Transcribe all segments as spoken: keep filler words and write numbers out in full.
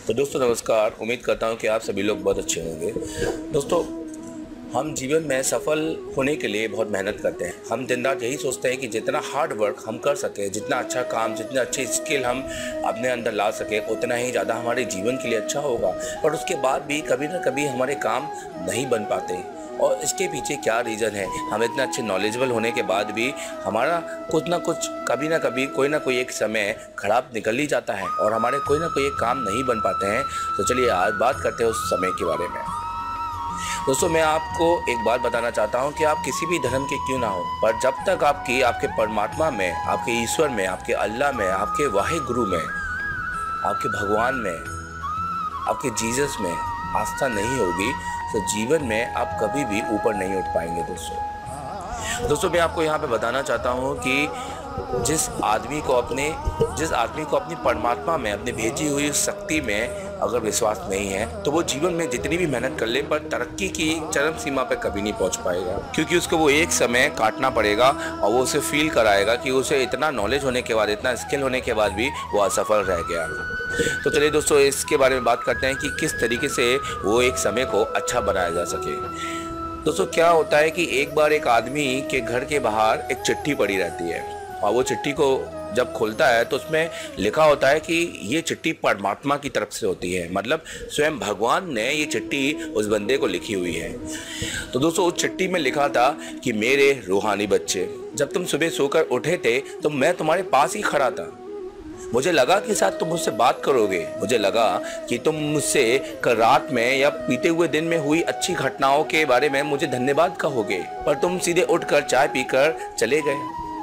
तो दोस्तों नमस्कार। उम्मीद करता हूँ कि आप सभी लोग बहुत अच्छे होंगे। दोस्तों, हम जीवन में सफल होने के लिए बहुत मेहनत करते हैं। हम दिन रात यही सोचते हैं कि जितना हार्ड वर्क हम कर सकें, जितना अच्छा काम, जितने अच्छे स्किल हम अपने अंदर ला सकें, उतना ही ज़्यादा हमारे जीवन के लिए अच्छा होगा। पर उसके बाद भी कभी ना कभी हमारे काम नहीं बन पाते। और इसके पीछे क्या रीज़न है? हम इतने अच्छे नॉलेजेबल होने के बाद भी हमारा कुछ ना कुछ, कभी ना कभी, कोई ना कोई एक समय खराब निकल ही जाता है और हमारे कोई ना कोई एक काम नहीं बन पाते हैं। तो चलिए आज बात करते हैं उस समय के बारे में। दोस्तों, मैं आपको एक बात बताना चाहता हूं कि आप किसी भी धर्म के क्यों ना हो, पर जब तक आपकी आपके परमात्मा में, आपके ईश्वर में, आपके अल्लाह में, आपके वाहे गुरु में, आपके भगवान में, आपके जीसस में आस्था नहीं होगी तो जीवन में आप कभी भी ऊपर नहीं उठ पाएंगे। दोस्तों दोस्तों मैं आपको यहाँ पे बताना चाहता हूँ कि जिस आदमी को अपने जिस आदमी को अपनी परमात्मा में, अपनी भेजी हुई शक्ति में अगर विश्वास नहीं है तो वो जीवन में जितनी भी मेहनत कर ले पर तरक्की की चरम सीमा पर कभी नहीं पहुंच पाएगा। क्योंकि उसको वो एक समय काटना पड़ेगा और वो उसे फील कराएगा कि उसे इतना नॉलेज होने के बाद, इतना स्किल होने के बाद भी वो असफल रह गया। तो चलिए दोस्तों, इसके बारे में बात करते हैं कि किस तरीके से वो एक समय को अच्छा बनाया जा सके। दोस्तों, क्या होता है कि एक बार एक आदमी के घर के बाहर एक चिट्ठी पड़ी रहती है और वो चिट्ठी को जब खोलता है तो उसमें लिखा होता है कि ये चिट्ठी परमात्मा की तरफ से होती है। मतलब स्वयं भगवान ने ये चिट्ठी उस बंदे को लिखी हुई है। तो दोस्तों, उस चिट्ठी में लिखा था कि मेरे रूहानी बच्चे, जब तुम सुबह सोकर उठे थे तो मैं तुम्हारे पास ही खड़ा था। मुझे लगा कि शायद तुम मुझसे बात करोगे। मुझे लगा कि तुम मुझसे कल रात में या बीते हुए दिन में हुई अच्छी घटनाओं के बारे में मुझे धन्यवाद कहोगे, पर तुम सीधे उठकर चाय पीकर चले गए।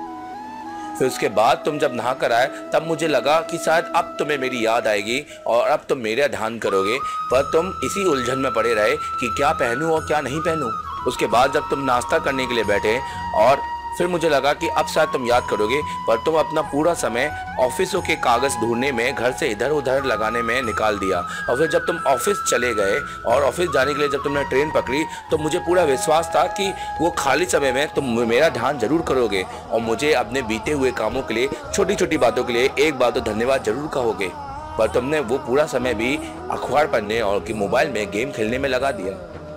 फिर उसके बाद तुम जब नहा कर आए तब मुझे लगा कि शायद अब तुम्हें मेरी याद आएगी और अब तुम मेरा ध्यान करोगे, पर तुम इसी उलझन में पड़े रहे कि क्या पहनूं और क्या नहीं पहनूं। उसके बाद जब तुम नाश्ता करने के लिए बैठे और फिर मुझे लगा कि अब शायद तुम याद करोगे, पर तुम अपना पूरा समय ऑफिसों के कागज़ ढूंढने में, घर से इधर उधर लगाने में निकाल दिया। और फिर जब तुम ऑफिस चले गए और ऑफिस जाने के लिए जब तुमने ट्रेन पकड़ी तो मुझे पूरा विश्वास था कि वो खाली समय में तुम मेरा ध्यान जरूर करोगे और मुझे अपने बीते हुए कामों के लिए, छोटी छोटी बातों के लिए एक बार तो धन्यवाद जरूर कहोगे। पर तुमने वो पूरा समय भी अखबार पढ़ने और कि मोबाइल में गेम खेलने में लगा दिया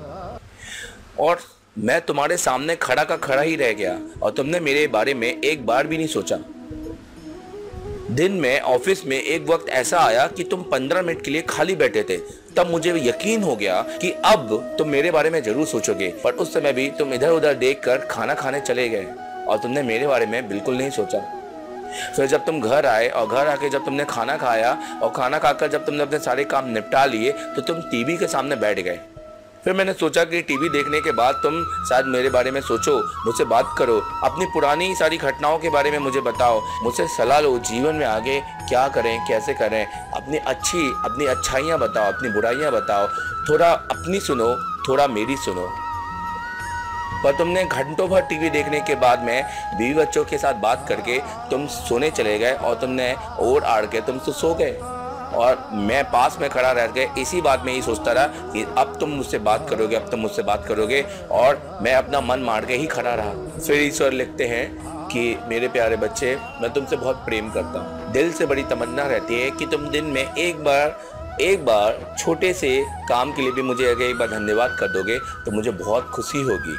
और मैं तुम्हारे सामने खड़ा का खड़ा ही रह गया और तुमने मेरे बारे में एक बार भी नहीं सोचा। दिन में ऑफिस में एक वक्त ऐसा आया कि तुम पंद्रह मिनट के लिए खाली बैठे थे। तब मुझे यकीन हो गया कि अब तुम मेरे बारे में जरूर सोचोगे, पर उस समय भी तुम इधर उधर देखकर खाना खाने चले गए और तुमने मेरे बारे में बिल्कुल नहीं सोचा। फिर जब तुम घर आए और घर आके जब तुमने खाना खाया और खाना खाकर जब तुमने अपने सारे काम निपटा लिए तो तुम टीवी के सामने बैठ गए। फिर मैंने सोचा कि टीवी देखने के बाद तुम शायद मेरे बारे में सोचो, मुझसे बात करो, अपनी पुरानी सारी घटनाओं के बारे में मुझे बताओ, मुझसे सलाह लो, जीवन में आगे क्या करें, कैसे करें, अपनी अच्छी अपनी अच्छाइयाँ बताओ, अपनी बुराइयाँ बताओ, थोड़ा अपनी सुनो, थोड़ा मेरी सुनो। पर तुमने घंटों भर टीवी देखने के बाद में बीवी बच्चों के साथ बात करके तुम सोने चले गए और तुमने ओढ़ आड़ के तुम तो सो गए और मैं पास में खड़ा रह गया इसी बात में ही सोचता रहा कि अब तुम मुझसे बात करोगे, अब तुम मुझसे बात करोगे, और मैं अपना मन मार के ही खड़ा रहा। फिर ईश्वर लिखते हैं कि मेरे प्यारे बच्चे, मैं तुमसे बहुत प्रेम करता हूँ। दिल से बड़ी तमन्ना रहती है कि तुम दिन में एक बार एक बार छोटे से काम के लिए भी मुझे अगर एक बार धन्यवाद कर दोगे तो मुझे बहुत खुशी होगी।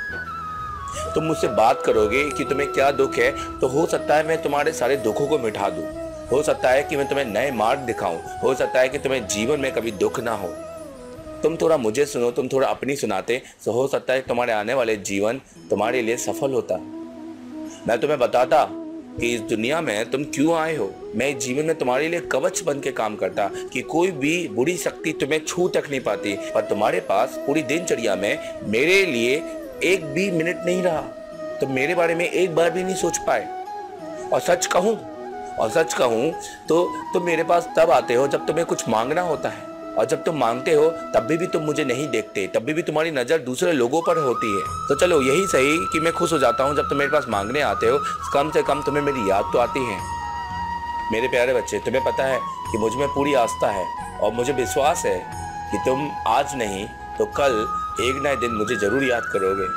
तुम मुझसे बात करोगे कि तुम्हें क्या दुख है, तो हो सकता है मैं तुम्हारे सारे दुखों को मिटा दूँ। हो सकता है कि मैं तुम्हें नए मार्ग दिखाऊं। हो सकता है कि तुम्हें जीवन में कभी दुख ना हो। तुम थोड़ा मुझे सुनो, तुम थोड़ा अपनी सुनाते तो हो सकता है तुम्हारे आने वाले जीवन तुम्हारे लिए सफल होता। मैं तुम्हें बताता कि इस दुनिया में तुम क्यों आए हो। मैं इस जीवन में तुम्हारे लिए कवच बन के काम करता कि कोई भी बुरी शक्ति तुम्हें छू तक नहीं पाती। पर तुम्हारे पास पूरी दिनचर्या में मेरे लिए एक भी मिनट नहीं रहा। तुम मेरे बारे में एक बार भी नहीं सोच पाए। और सच कहूँ और सच कहूँ तो तुम मेरे पास तब आते हो जब तुम्हें कुछ मांगना होता है, और जब तुम मांगते हो तब भी, भी तुम मुझे नहीं देखते, तब भी, भी तुम्हारी नज़र दूसरे लोगों पर होती है। तो चलो यही सही कि मैं खुश हो जाता हूँ जब तुम मेरे पास मांगने आते हो, कम से कम तुम्हें मेरी याद तो आती है। मेरे प्यारे बच्चे, तुम्हें पता है कि मुझ में पूरी आस्था है और मुझे विश्वास है कि तुम आज नहीं तो कल एक ना एक दिन मुझे ज़रूर याद करोगे।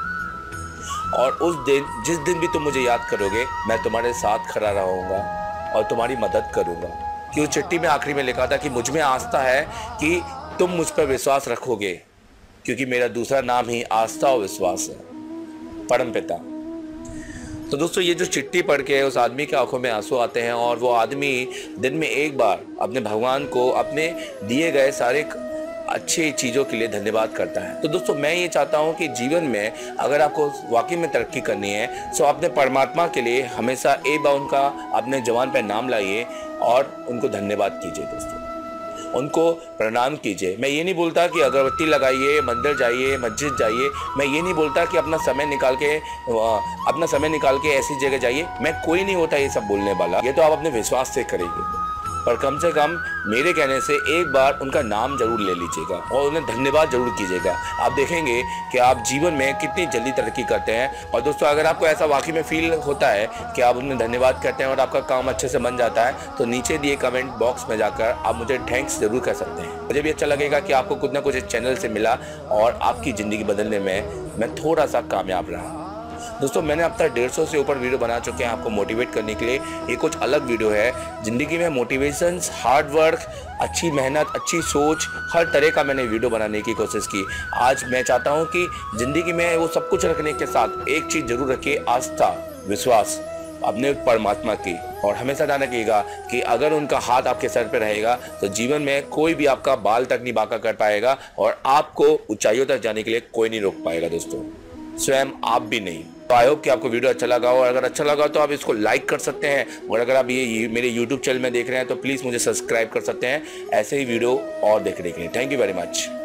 और उस दिन, जिस दिन भी तुम मुझे याद करोगे, मैं तुम्हारे साथ खड़ा रहूँगा और तुम्हारी मदद करूँगा। कि उस चिट्ठी में आखिरी में लिखा था कि मुझ में आस्था है कि तुम मुझ पर विश्वास रखोगे, क्योंकि मेरा दूसरा नाम ही आस्था और विश्वास है। परमपिता। तो दोस्तों ये जो चिट्ठी पढ़ के उस आदमी के आंखों में आंसू आते हैं और वो आदमी दिन में एक बार अपने भगवान को अपने दिए गए सारे अच्छी चीज़ों के लिए धन्यवाद करता है। तो दोस्तों मैं ये चाहता हूँ कि जीवन में अगर आपको वाकई में तरक्की करनी है तो अपने परमात्मा के लिए हमेशा एक बार उनका अपने जवान पर नाम लाइए और उनको धन्यवाद कीजिए दोस्तों, उनको प्रणाम कीजिए। मैं ये नहीं बोलता कि अगरबत्ती लगाइए, मंदिर जाइए, मस्जिद जाइए। मैं ये नहीं बोलता कि अपना समय निकाल के अपना समय निकाल के ऐसी जगह जाइए। मैं कोई नहीं होता ये सब बोलने वाला, ये तो आप अपने विश्वास से करेंगे। पर कम से कम मेरे कहने से एक बार उनका नाम जरूर ले लीजिएगा और उन्हें धन्यवाद जरूर कीजिएगा। आप देखेंगे कि आप जीवन में कितनी जल्दी तरक्की करते हैं। और दोस्तों अगर आपको ऐसा वाकई में फील होता है कि आप उन्हें धन्यवाद करते हैं और आपका काम अच्छे से बन जाता है, तो नीचे दिए कमेंट बॉक्स में जाकर आप मुझे थैंक्स जरूर कर सकते हैं। मुझे भी अच्छा लगेगा कि आपको कुछ ना कुछ इस चैनल से मिला और आपकी ज़िंदगी बदलने में मैं थोड़ा सा कामयाब रहा। दोस्तों मैंने अब तक डेढ़ सौ से ऊपर वीडियो बना चुके हैं आपको मोटिवेट करने के लिए। ये कुछ अलग वीडियो है। ज़िंदगी में मोटिवेशंस, हार्ड वर्क, अच्छी मेहनत, अच्छी सोच, हर तरह का मैंने वीडियो बनाने की कोशिश की। आज मैं चाहता हूँ कि ज़िंदगी में वो सब कुछ रखने के साथ एक चीज़ जरूर रखिए, आस्था, विश्वास अपने परमात्मा की। और हमेशा ध्यान रखिएगा कि अगर उनका हाथ आपके सर पर रहेगा तो जीवन में कोई भी आपका बाल तक नहीं बांका कर पाएगा और आपको ऊंचाइयों तक जाने के लिए कोई नहीं रोक पाएगा दोस्तों, स्वयं आप भी नहीं। तो आई होप कि आपको वीडियो अच्छा लगा हो, और अगर अच्छा लगा तो आप इसको लाइक कर सकते हैं। और अगर आप ये, ये मेरे यूट्यूब चैनल में देख रहे हैं तो प्लीज़ मुझे सब्सक्राइब कर सकते हैं ऐसे ही वीडियो और देखने के लिए। Thank you very much.